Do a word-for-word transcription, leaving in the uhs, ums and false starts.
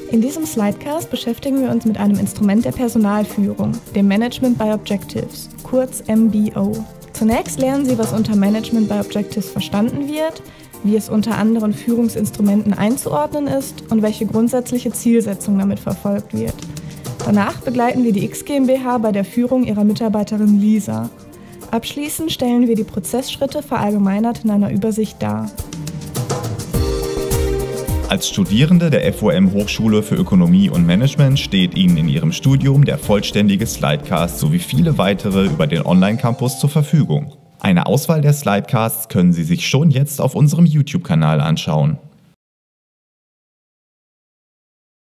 In diesem Slidecast beschäftigen wir uns mit einem Instrument der Personalführung, dem Management by Objectives, kurz M B O. Zunächst lernen Sie, was unter Management by Objectives verstanden wird, wie es unter anderen Führungsinstrumenten einzuordnen ist und welche grundsätzliche Zielsetzung damit verfolgt wird. Danach begleiten wir die X GmbH bei der Führung ihrer Mitarbeiterin Lisa. Abschließend stellen wir die Prozessschritte verallgemeinert in einer Übersicht dar. Als Studierende der F O M Hochschule für Ökonomie und Management steht Ihnen in Ihrem Studium der vollständige Slidecast sowie viele weitere über den Online-Campus zur Verfügung. Eine Auswahl der Slidecasts können Sie sich schon jetzt auf unserem YouTube-Kanal anschauen.